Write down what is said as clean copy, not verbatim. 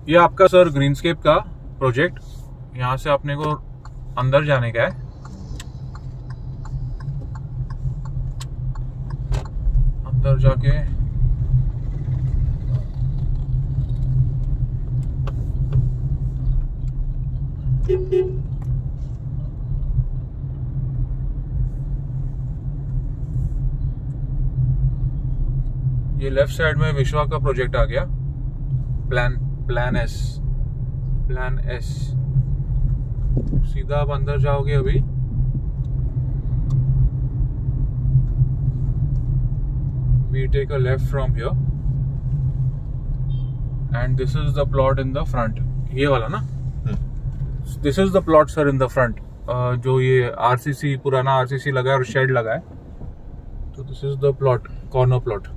ये आपका सर ग्रीनस्केप का प्रोजेक्ट, यहाँ से अपने को अंदर जाने का है। अंदर जाके ये लेफ्ट साइड में विश्वा का प्रोजेक्ट आ गया, प्लान एस। सीधा आप अंदर जाओगे अभी, we take a left from here and this is the plot in the front, ये वाला ना, this is the plot sir in the front, जो ये आरसीसी पुराना आरसीसी लगा है और शेड लगा है, तो this is the plot, corner plot।